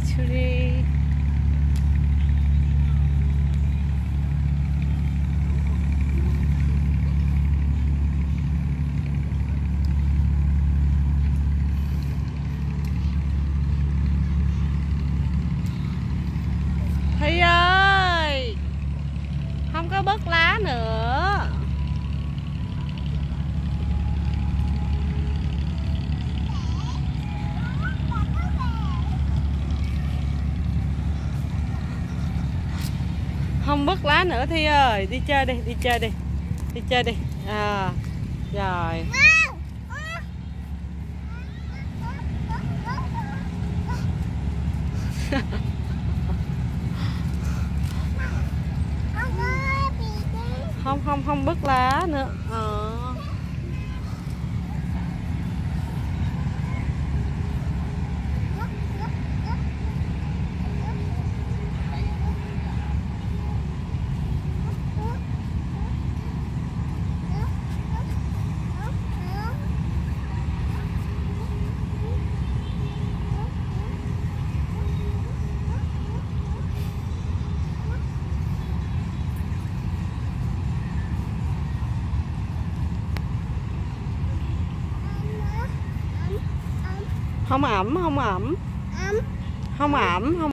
Churi. Thi ơi, không có bớt lá nữa. Không bớt lá nữa Thi ơi, đi chơi đi, đi chơi đi. Đi chơi đi. À, rồi. Không bớt lá nữa. Không ẩm, không ẩm. Không ẩm, không